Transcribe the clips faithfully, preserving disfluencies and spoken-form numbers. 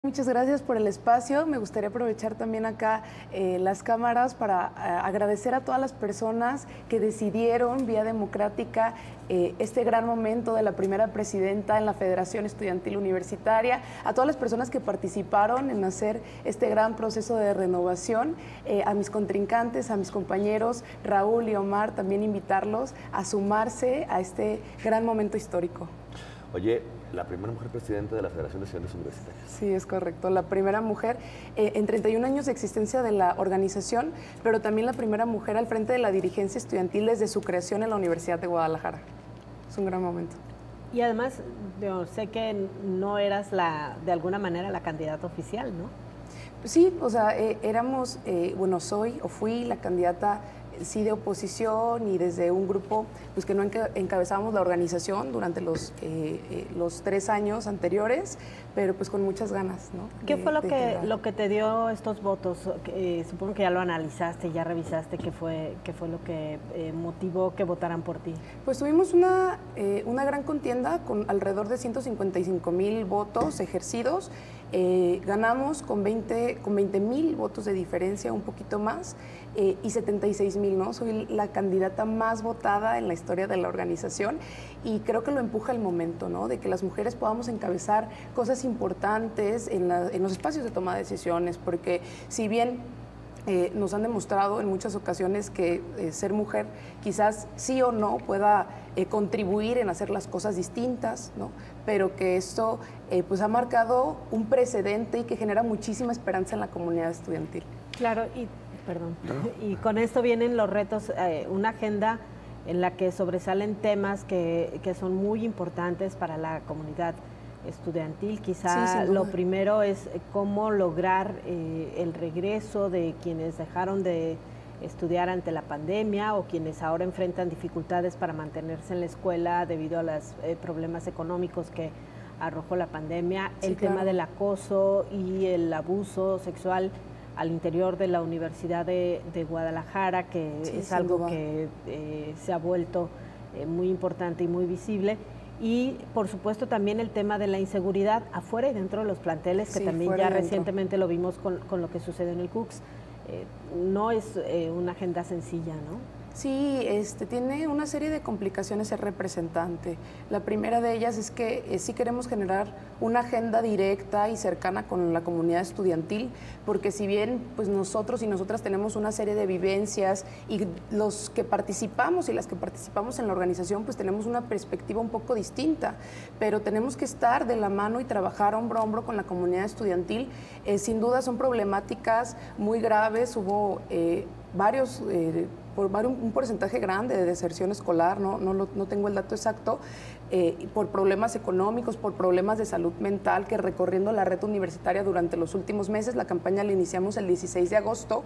Muchas gracias por el espacio. Me gustaría aprovechar también acá eh, las cámaras para eh, agradecer a todas las personas que decidieron vía democrática eh, este gran momento de la primera presidenta en la Federación Estudiantil Universitaria, a todas las personas que participaron en hacer este gran proceso de renovación, eh, a mis contrincantes, a mis compañeros Raúl y Omar, también invitarlos a sumarse a este gran momento histórico. Oye, la primera mujer presidenta de la Federación de Estudiantes Universitarios. Sí, es correcto. La primera mujer eh, en treinta y un años de existencia de la organización, pero también la primera mujer al frente de la dirigencia estudiantil desde su creación en la Universidad de Guadalajara. Es un gran momento. Y además, yo sé que no eras la, de alguna manera la candidata oficial, ¿no? Sí, o sea, eh, éramos, eh, bueno, soy o fui la candidata sí de oposición y desde un grupo pues que no encabezábamos la organización durante los, eh, eh, los tres años anteriores, pero pues con muchas ganas, ¿no? ¿Qué de, fue lo que, generar. lo que te dio estos votos? Eh, supongo que ya lo analizaste, ya revisaste qué fue, qué fue lo que eh, motivó que votaran por ti. Pues tuvimos una, eh, una gran contienda con alrededor de ciento cincuenta y cinco mil votos ejercidos. Eh, ganamos con veinte mil votos de diferencia, un poquito más, eh, y setenta y seis mil, ¿no? Soy la candidata más votada en la historia de la organización y creo que lo empuja el momento, ¿no? De que las mujeres podamos encabezar cosas importantes en, la, en los espacios de toma de decisiones, porque si bien Eh, nos han demostrado en muchas ocasiones que eh, ser mujer quizás sí o no pueda eh, contribuir en hacer las cosas distintas, ¿no? Pero que esto eh, pues ha marcado un precedente y que genera muchísima esperanza en la comunidad estudiantil. Claro, y perdón, y con esto vienen los retos, eh, una agenda en la que sobresalen temas que, que son muy importantes para la comunidad estudiantil. Quizá sí, lo primero es cómo lograr eh, el regreso de quienes dejaron de estudiar ante la pandemia o quienes ahora enfrentan dificultades para mantenerse en la escuela debido a los eh, problemas económicos que arrojó la pandemia, sí, el claro. tema del acoso y el abuso sexual al interior de la Universidad de, de Guadalajara, que sí, es algo duda. que eh, se ha vuelto eh, muy importante y muy visible. Y, por supuesto, también el tema de la inseguridad afuera y dentro de los planteles, que sí, también ya recientemente lo vimos con, con lo que sucedió en el C U C S. Eh, no es eh, una agenda sencilla, ¿no? Sí, este, tiene una serie de complicaciones ser representante. La primera de ellas es que eh, sí queremos generar una agenda directa y cercana con la comunidad estudiantil, porque si bien pues nosotros y nosotras tenemos una serie de vivencias y los que participamos y las que participamos en la organización pues tenemos una perspectiva un poco distinta, pero tenemos que estar de la mano y trabajar hombro a hombro con la comunidad estudiantil. Eh, sin duda son problemáticas muy graves, hubo eh, varios... Eh, por un porcentaje grande de deserción escolar, no, no, no tengo el dato exacto, eh, por problemas económicos, por problemas de salud mental, que recorriendo la red universitaria durante los últimos meses, la campaña la iniciamos el dieciséis de agosto,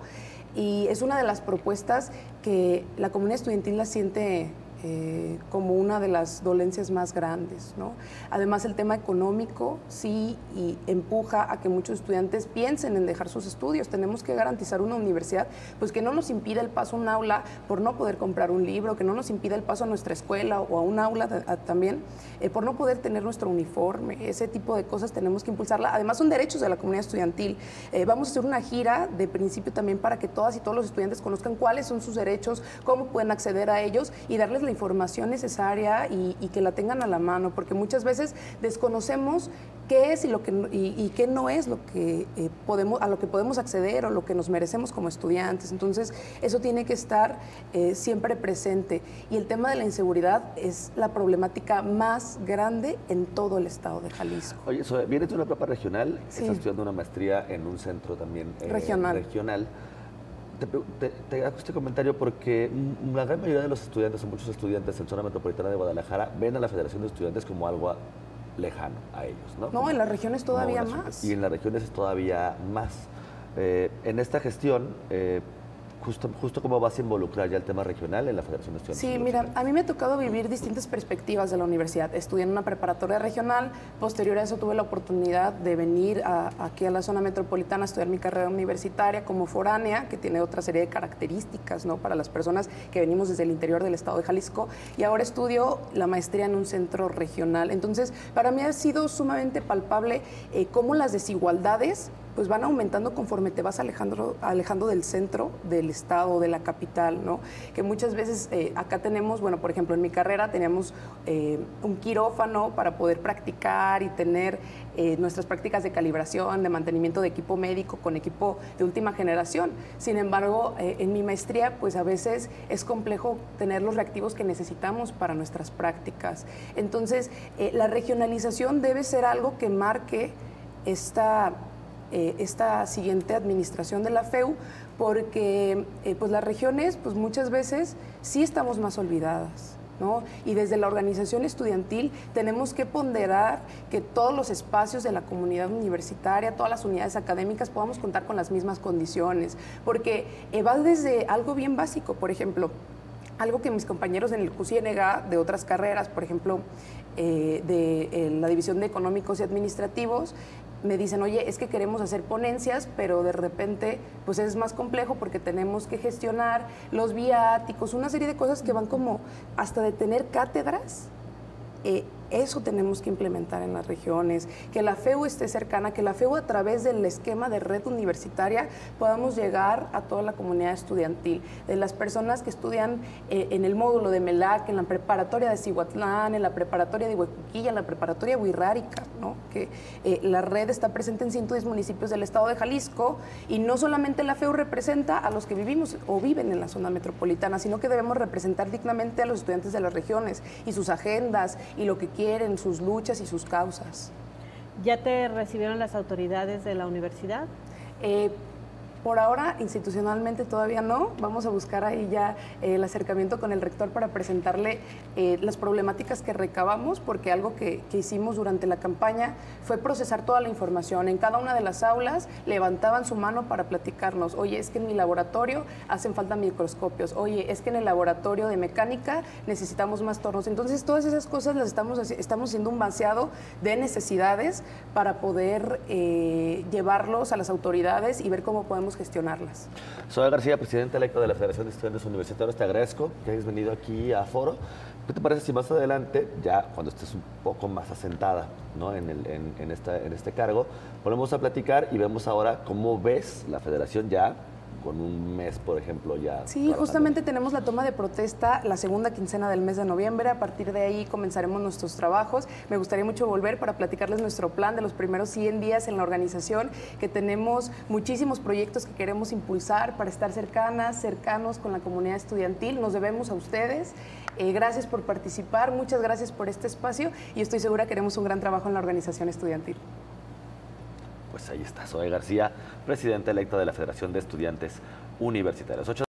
y es una de las propuestas que la comunidad estudiantil la siente Eh, como una de las dolencias más grandes, ¿no? Además, el tema económico sí y empuja a que muchos estudiantes piensen en dejar sus estudios. Tenemos que garantizar una universidad pues, que no nos impida el paso a un aula por no poder comprar un libro, que no nos impida el paso a nuestra escuela o a un aula a, a, también eh, por no poder tener nuestro uniforme. Ese tipo de cosas tenemos que impulsarla. Además, son derechos de la comunidad estudiantil. Eh, vamos a hacer una gira de principio también para que todas y todos los estudiantes conozcan cuáles son sus derechos, cómo pueden acceder a ellos y darles la información necesaria y, y que la tengan a la mano, porque muchas veces desconocemos qué es y lo que y, y qué no es lo que eh, podemos a lo que podemos acceder o lo que nos merecemos como estudiantes. Entonces eso tiene que estar eh, siempre presente, y el tema de la inseguridad es la problemática más grande en todo el estado de Jalisco. Oye, so, vienes de una prepa regional, sí. Estás estudiando una maestría en un centro también eh, regional. regional. Te, te, te hago este comentario porque la gran mayoría de los estudiantes, o muchos estudiantes en zona metropolitana de Guadalajara, ven a la Federación de Estudiantes como algo lejano a ellos, ¿no? No, como, en las regiones todavía más. Y en las regiones es todavía más. Eh, en esta gestión, eh, justo, justo cómo vas a involucrar ya el tema regional en la Federación de Estudiantes. Sí, mira, a mí me ha tocado vivir distintas perspectivas de la universidad. Estudié en una preparatoria regional, posterior a eso tuve la oportunidad de venir a, aquí a la zona metropolitana a estudiar mi carrera universitaria como foránea, que tiene otra serie de características, ¿no?, para las personas que venimos desde el interior del estado de Jalisco, y ahora estudio la maestría en un centro regional. Entonces, para mí ha sido sumamente palpable eh, cómo las desigualdades pues van aumentando conforme te vas alejando, alejando del centro del estado, de la capital, ¿no? Que muchas veces eh, acá tenemos, bueno, por ejemplo, en mi carrera teníamos eh, un quirófano para poder practicar y tener eh, nuestras prácticas de calibración, de mantenimiento de equipo médico con equipo de última generación. Sin embargo, eh, en mi maestría, pues a veces es complejo tener los reactivos que necesitamos para nuestras prácticas. Entonces, eh, la regionalización debe ser algo que marque esta... Eh, esta siguiente administración de la F E U, porque eh, pues las regiones pues muchas veces sí estamos más olvidadas, ¿no? Y desde la organización estudiantil tenemos que ponderar que todos los espacios de la comunidad universitaria, todas las unidades académicas podamos contar con las mismas condiciones, porque eh, va desde algo bien básico, por ejemplo, algo que mis compañeros en el Q C N G A de otras carreras, por ejemplo, eh, de eh, la División de Económicos y Administrativos, me dicen, oye, es que queremos hacer ponencias, pero de repente pues es más complejo porque tenemos que gestionar los viáticos, una serie de cosas que van como hasta de tener cátedras. Eh, eso tenemos que implementar en las regiones, que la F E U esté cercana, que la F E U a través del esquema de red universitaria podamos llegar a toda la comunidad estudiantil, de las personas que estudian eh, en el módulo de MELAC, en la preparatoria de Cihuatlán, en la preparatoria de Huecuquilla, en la preparatoria de Huirrárica, ¿no? Que eh, la red está presente en ciento diez municipios del estado de Jalisco, y no solamente la F E U representa a los que vivimos o viven en la zona metropolitana, sino que debemos representar dignamente a los estudiantes de las regiones y sus agendas y lo que quieren, sus luchas y sus causas. ¿Ya te recibieron las autoridades de la universidad? Eh, Por ahora, institucionalmente todavía no. Vamos a buscar ahí ya eh, el acercamiento con el rector para presentarle eh, las problemáticas que recabamos, porque algo que, que hicimos durante la campaña fue procesar toda la información. En cada una de las aulas levantaban su mano para platicarnos. Oye, es que en mi laboratorio hacen falta microscopios. Oye, es que en el laboratorio de mecánica necesitamos más tornos. Entonces, todas esas cosas las estamos, estamos haciendo un vaciado de necesidades para poder eh, llevarlos a las autoridades y ver cómo podemos gestionarlas. Zoe García, presidenta electa de la Federación de Estudiantes Universitarios, te agradezco que hayas venido aquí a Foro. ¿Qué te parece si más adelante, ya cuando estés un poco más asentada, ¿no?, en, el, en, en, esta, en este cargo, ponemos a platicar y vemos ahora cómo ves la Federación ya con un mes, por ejemplo, ya? Sí, justamente tenemos la toma de protesta la segunda quincena del mes de noviembre. A partir de ahí comenzaremos nuestros trabajos. Me gustaría mucho volver para platicarles nuestro plan de los primeros cien días en la organización, que tenemos muchísimos proyectos que queremos impulsar para estar cercanas, cercanos con la comunidad estudiantil. Nos debemos a ustedes. Eh, gracias por participar, muchas gracias por este espacio, y estoy segura que haremos un gran trabajo en la organización estudiantil. Pues ahí está, Zoe García, presidenta electa de la Federación de Estudiantes Universitarios.